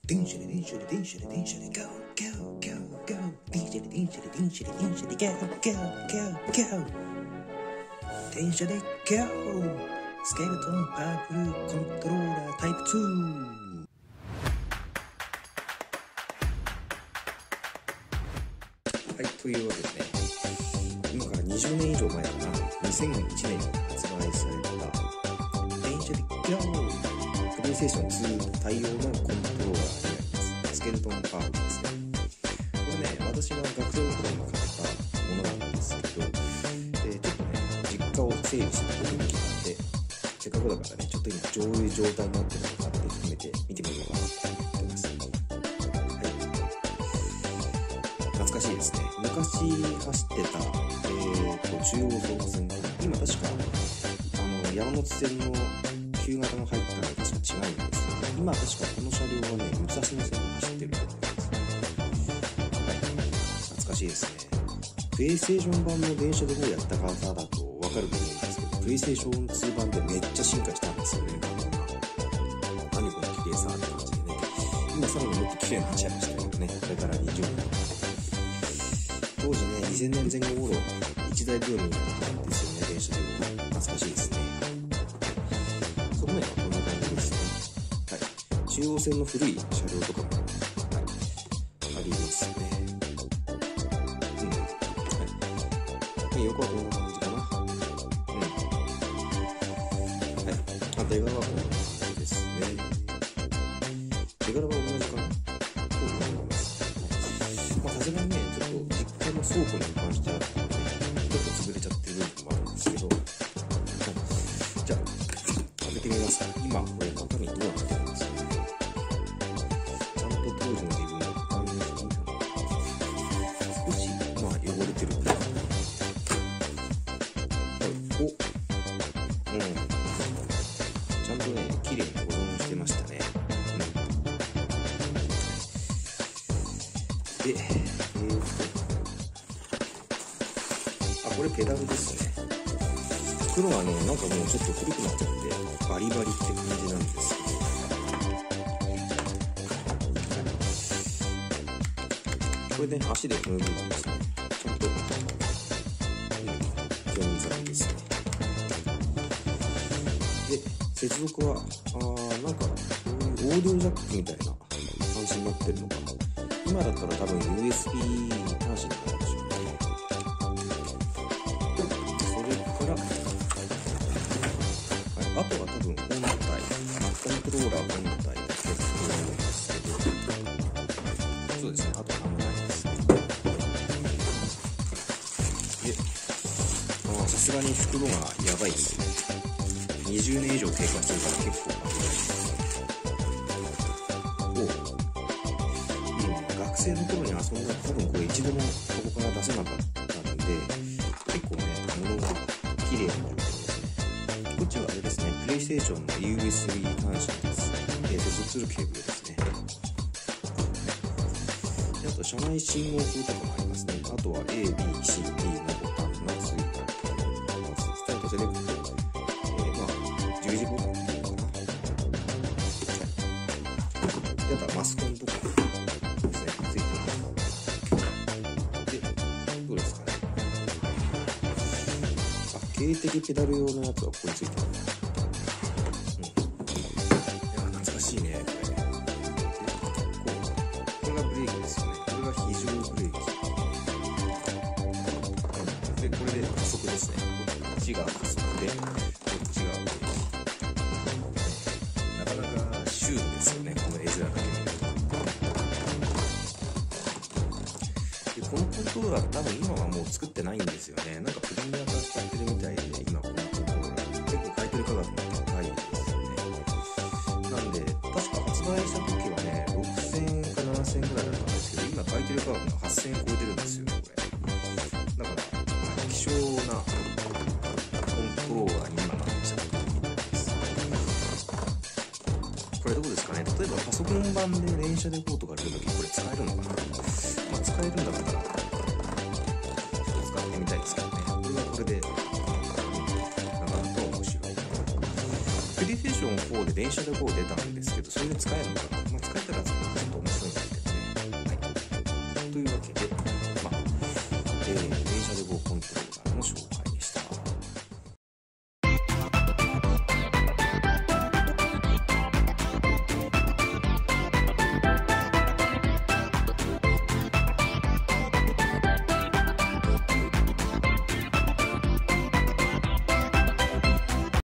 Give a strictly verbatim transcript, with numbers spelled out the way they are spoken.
電車で電車で電車で電車で Go Go Go Go 電車で電車で電車で電車で Go Go Go Go 電車で Go スケルトンパワフルコントローラータイプツー。はい、というわけでね、今からにじゅうねん以上前かな、にせんいちねんに発売された電車で Go プレイステーションツー対応のコントローラーになります。スケルトンパワフルですね。これね、私は学生の頃に買ったものなんですけど、えー、ちょっとね、実家を整理して時に来たんで、せっかくだからね、ちょっと今どういう状態になってるのかって含めて見てみようかなと思ってます。はい。懐かしいですね。昔走ってた、えーと、中央総武線、今確か、あの、山手線の旧型の入ったのは確か違うんですよね。今確かこの車両はね、武蔵野線を走ってると思います。はい。懐かしいですね。プレイステーション版の電車でどうやった方だとわかると思うんですけど、プレイステーションツー版でめっちゃ進化したんですよね。何この綺麗さって感じでね。今さらにもっと綺麗になっちゃいましたけどね。これからにじゅうねん。当時ね、にせんねんぜん後頃、一大ブームになったんですよね、電車でも。懐かしいですね。側面はこんな感じですね。はい。中央線の古い車両とかも、はい、ありますね。うん。はい。で、横はこんな感じかな。うん。はい。反対側はこんな感じですね。手柄は同じかなと思います。まあ、さすがにね、ちょっと実家の倉庫に関しては、ちょっと潰れちゃってる部分もあるんですけど、はい、じゃあ、開けてみますか。今、これ中身どうなってるんですかね。ちゃんと当時の自分が反映してみたのか少し、まあ、汚れてる。はい、お、うん。ちゃんとね、綺麗に保存してましたね。で、えーと、あ、これペダルですね。袋がね、なんかもうちょっと古くなっちゃって、バリバリって感じなんですけど。これで、ね、足で踏む部分ですね。ちゃんと、うん、興味深いですね。で、接続は、あー、なんか、こういうオーディオジャックみたいな感じになってるのかな。今だったら多分 ユーエスビー 端子になるでしょうね。それから、はい、あとは多分本体、コントローラー本体だけだと思うんですけど、そうですね、あとは何もないですね。で、ああ、さすがに袋がやばいですね。にじゅうねん以上経過してるから結構危ないです。学生の頃に遊んだ多分これ一度もここから出せなかったので結構ね物が綺麗な状態ですね。こっちはあれですね、プレイステーションの ユーエスビー 端子です。えー、接続するケーブルですね。であと車内信号灯とかもありますね。あとは エービーシーディー のボタンがついてあります。スタートセレクト、えー、まあ十字ボタンっていうのかな。であとはマスコンとか警笛ペダル用のやつはここについてる。うん。いや、懐かしいね、これ。で、こう。これがブレーキですよね。これが非常ブレーキ。うん。で、これで加速ですね。こっちが加速で、こっちがブレーキ。なかなかシュールですよね、この絵面だけ見ると。で、このコントローラー多分今はもう作ってないんですよね。なんかプレミア化しちゃってるみたいで、今このコントローラー結構買い取り価格も高いですよね。なんで、確か発売した時はね、ろくせんえんかななせんえんぐらいだったんですけど、今買い取り価格がはっせんえん超えてるんですよ、これ。だから、希少なコントローラーに今なっちゃってるみたいです。これどうですかね、例えばパソコン版で連射レポートが出るときこれ使えるのかな。まあ、使えるんだったら、使ってみたいですけどね。これはこれで、プレイステーションフォーで電車でこう出たんですけど、それで使えるのかな。まあ、使えたら使ャル号本体